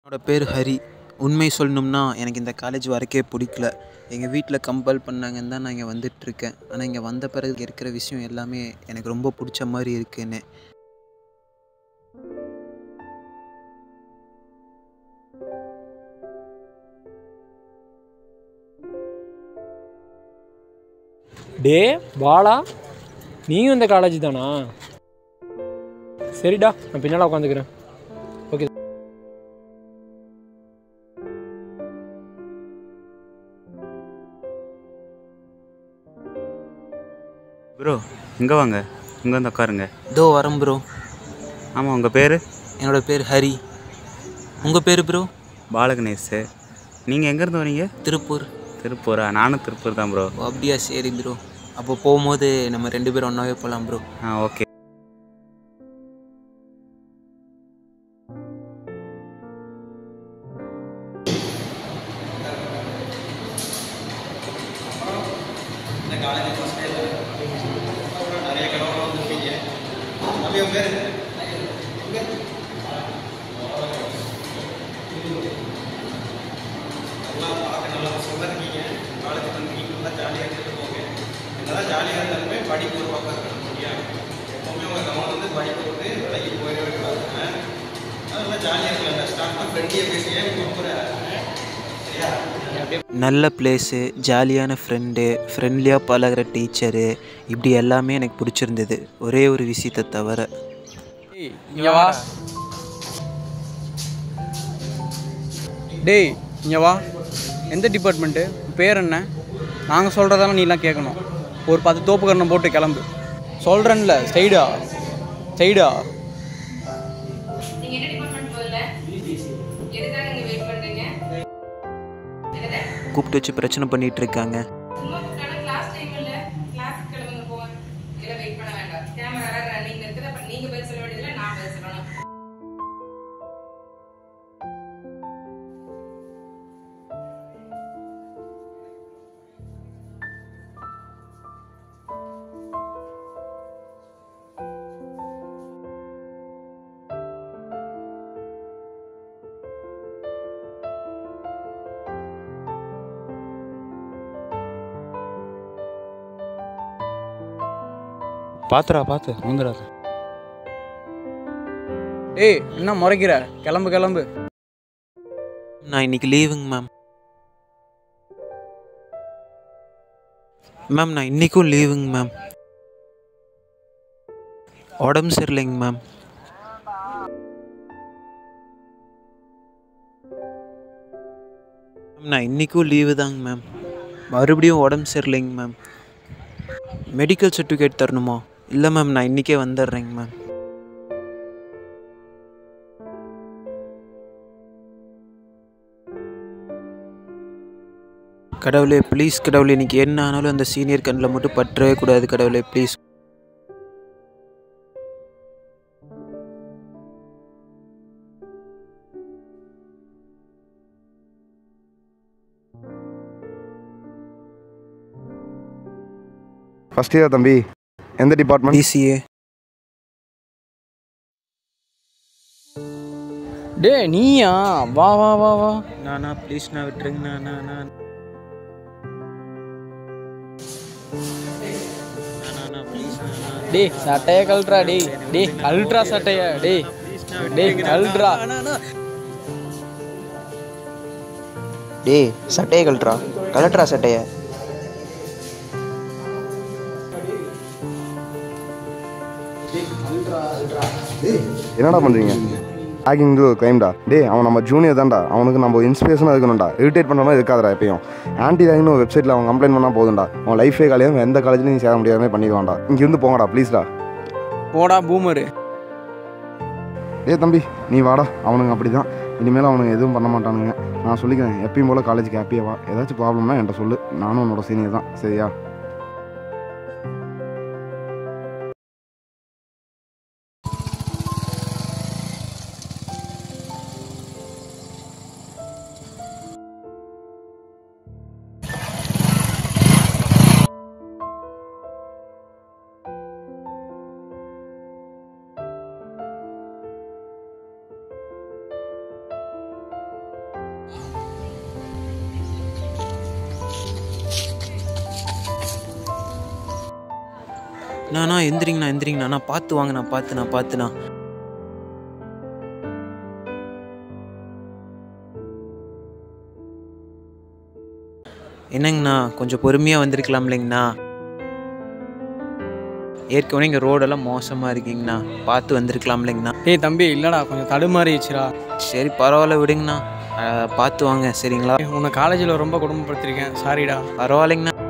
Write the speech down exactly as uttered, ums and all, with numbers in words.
என்னோட பேர் ஹரி. உண்மை சொல்லணும்னா எனக்கு இந்த காலேஜ் வரக்கே பிடிக்கல. எங்கள் வீட்டில் கம்பல் பண்ணாங்கன்னு தான் நான் இங்கே வந்துட்டுருக்கேன். ஆனால் இங்கே வந்த பிறகு இருக்கிற விஷயம் எல்லாமே எனக்கு ரொம்ப பிடிச்ச மாதிரி இருக்குன்னு. டே பாலா, நீயும் இந்த காலேஜ் தானா? சரிடா, நான் பின்னால் உட்காந்துக்கிறேன். ஓகே ப்ரோ, இங்கே வாங்க, இங்கே வந்து உட்காருங்க. இதோ வரேன் ப்ரோ. ஆமாம், உங்கள் பேர்? என்னோடய பேர் ஹரி. உங்கள் பேர் ப்ரோ? பாலகணேஷ். நீங்கள் எங்கேருந்து வரீங்க? திருப்பூர். திருப்பூரா? நானும் திருப்பூர் தான் ப்ரோ. ஓ அப்படியா, சரி ப்ரோ. அப்போ போகும்போது நம்ம ரெண்டு பேரும் ஒன்றாவே போகலாம் ப்ரோ. ஆ ஓகே. ஜாலியாக இருந்தாலுமே படிப்பு ஒரு பக்கம் இருக்கணும் இல்லையா? எப்போவுமே உங்கள் கவனம் வந்து படிப்பு வந்து விலைக்கு போயிடவே கூடாதுங்க. அதெல்லாம் ஜாலியாக இருக்கலாம். ஸ்டார்ட்னா ஃப்ரெண்ட்லியாக பேசியே கொடுக்குற சரியா? நல்ல பிளேஸு, ஜாலியான ஃப்ரெண்டு, ஃப்ரெண்ட்லியாக பழகிற டீச்சரு, இப்படி எல்லாமே எனக்கு பிடிச்சிருந்தது. ஒரே ஒரு விஷயத்தை தவிர. இங்கே வா. டேய் இங்கே வா. எந்த டிபார்ட்மெண்ட்டு? பேர் என்ன? நாங்கள் சொல்கிறதெல்லாம் நீலாம் கேட்கணும். ஒரு பத்து தோப்பு கரணம் போட்டு கிளம்பு. சொல்கிறேன்ல, சைடா சைடா. கூப்பிட்டு வச்சு பிரச்சனை பண்ணிகிட்டு இருக்காங்க. பார்த்துடா பார்த்து வந்துடாது. டேய் என்ன முறைக்கிற? கிளம்பு கிளம்பு. நான் இன்னைக்கு லீவுங்க மேம். மேம் நான் இன்றைக்கும் லீவுங்க மேம். உடம்பு சரியில்லைங்க மேம். மேம் நான் இன்றைக்கும் லீவு தாங்க மேம். மறுபடியும் உடம்பு சரியில்லைங்க மேம். மெடிக்கல் சர்டிஃபிகேட் தரணுமா? இல்லை மேம், நான் இன்றைக்கே வந்துடுறேங்க மேம். கடவுளே ப்ளீஸ் கடவுளே, இன்றைக்கி என்ன ஆனாலும் அந்த சீனியர் கண்ணில் மட்டும் பற்றவே கூடாது கடவுளே, ப்ளீஸ். ஃபஸ்ட் இயர் தம்பி. எந்த டிபார்ட்மெண்ட்? பிசிஏ. டே நீயா? வா வா வா வா. நானா ப்ளீஸ் நான் விட்டுருங்க. நானா நான் டே சட்டையை கழட்டுறா. டே டே கழட்டுறா சட்டையா. டே டே கழட்டுறா. டேய் சட்டையை கழட்டுறா. கலட்டுறா சட்டையை. என்னடா பண்ணுறீங்க? Hacking to க்ரைம்டா. டே அவன் நம்ம ஜூனியர் தான்டா. அவனுக்கு நம்ம இன்ஸ்பிரேஷனாக இருக்கணும்டா. இரிட்டேட் பண்ணுறமா இருக்காதடா. எப்பயும் ஆன்டி ரேகிங்னு ஒரு வெப்சைட்டில் அவன் கம்ப்ளைண்ட் பண்ணால் போதும்டா. அவன் லைஃபே காலையும் எந்த காலேஜ்லையும் நீ சேர முடியாத பண்ணிடுவான்டா. இங்கேருந்து போங்கடா ப்ளீஸ்டா. போடா பூமரு. டே தம்பி நீ வாடா. அவனுங்க அப்படி தான். இனிமேல் அவனுங்க எதுவும் பண்ண மாட்டானுங்க. நான் சொல்லிக்கிறேன், எப்பயும் போல் காலேஜுக்கு ஹாப்பியாக வா. ஏதாச்சும் ப்ராப்ளம்னா என்கிட்ட சொல்லு. நானும் உன்னோட சீனியர் தான், சரியா? நானா எந்திரிங்கண்ணா எந்திரிங்கண்ணா நான் பார்த்து வாங்கண்ணா பார்த்துண்ணா பார்த்துண்ணா. என்னங்கண்ணா கொஞ்சம் பொறுமையாக வந்திருக்கலாம் இல்லைங்கண்ணா. ஏற்கனவே இங்கே ரோடெல்லாம் மோசமாக இருக்கீங்கண்ணா, பார்த்து வந்திருக்கலாம் இல்லைங்கண்ணா. டேய் தம்பி இல்லைடா கொஞ்சம் தடுமாறிடுச்சுடா. சரி பரவாயில்ல விடுங்கண்ணா, பார்த்து வாங்க சரிங்களா. உன்னை காலேஜில் ரொம்ப குடும்பப்படுத்திருக்கேன், சாரிடா. பரவாயில்லைங்கண்ணா.